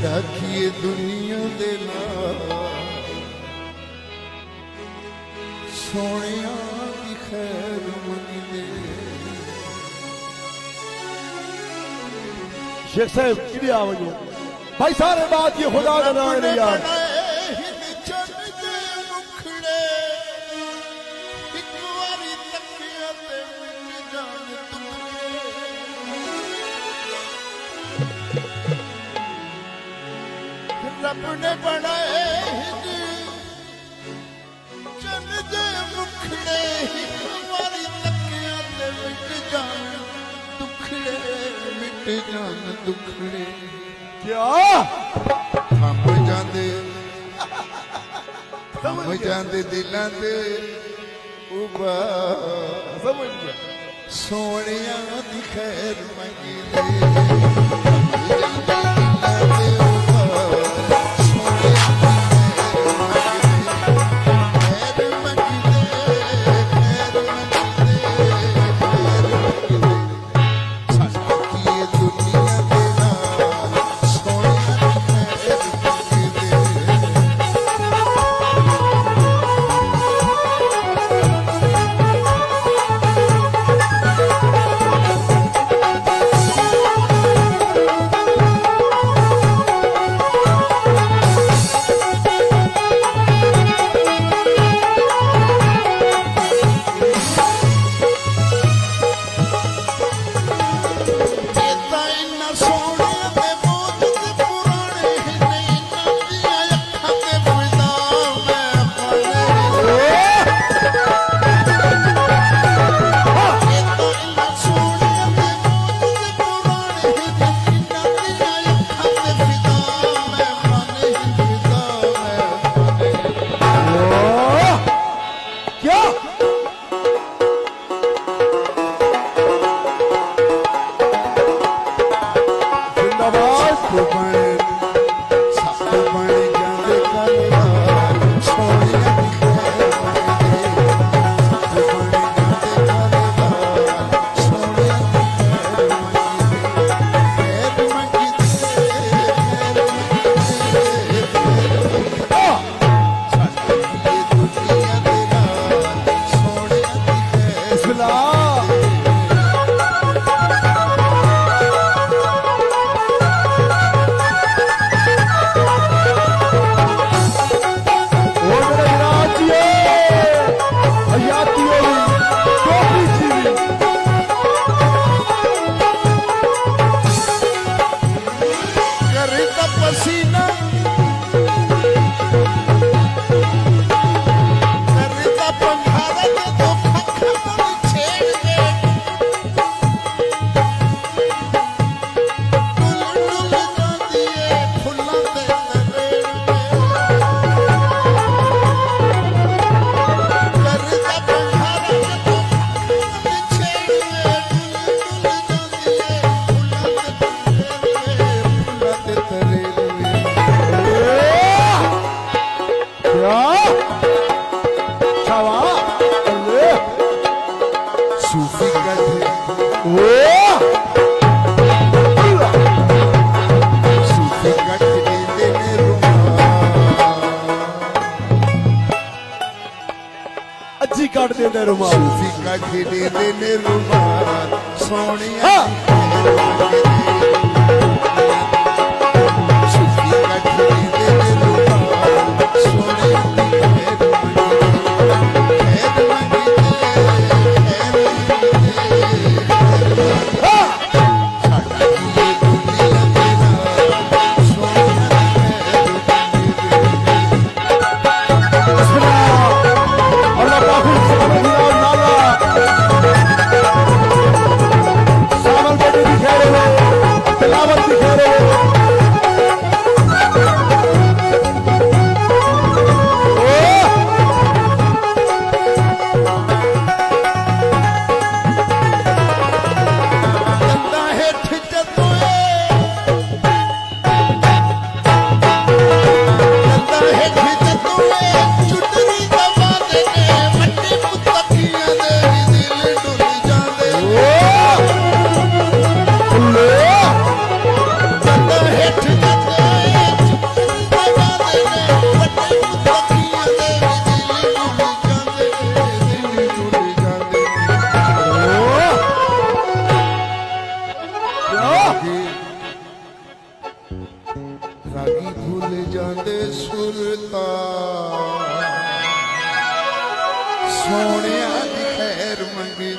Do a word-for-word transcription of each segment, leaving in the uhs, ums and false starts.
डाकिए दुनिया दे नाल सोनिया दी खैर मंगदे। शेख साहब की आवजो भाई सारे बात ये खुदा का नाम है यार। रब ने बनाए चंद दे मुखड़े हमारी तकिया ते मिट जान दुखड़े मिट जान दुखड़े। क्या थम जांदे थम जांदे दिलां दे उबा समझ गया सोनिया दी खैर मंगदे। सूफी कट दे ने रुमाल सोनिया सूफी कट दे ने रुमाल सोनिया Salam रागी भूल जाते सुरता सोने दी खैर मंगी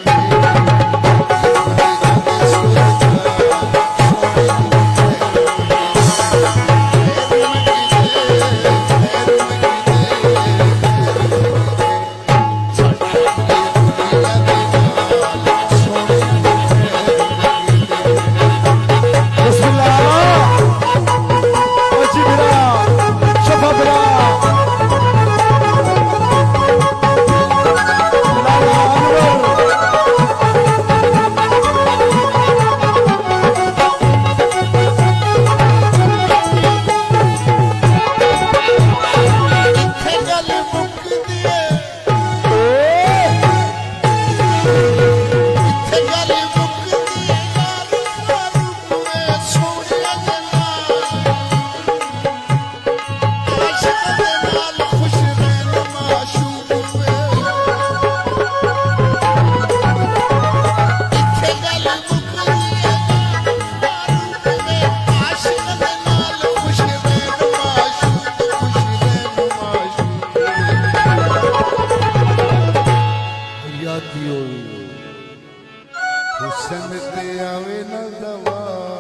हुसन ते आवे न दवा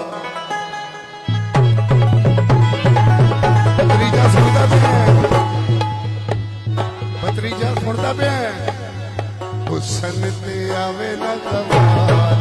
भतरीजा सुनता पे भतरीजा सुनता पे हुसन ते आवे न दवा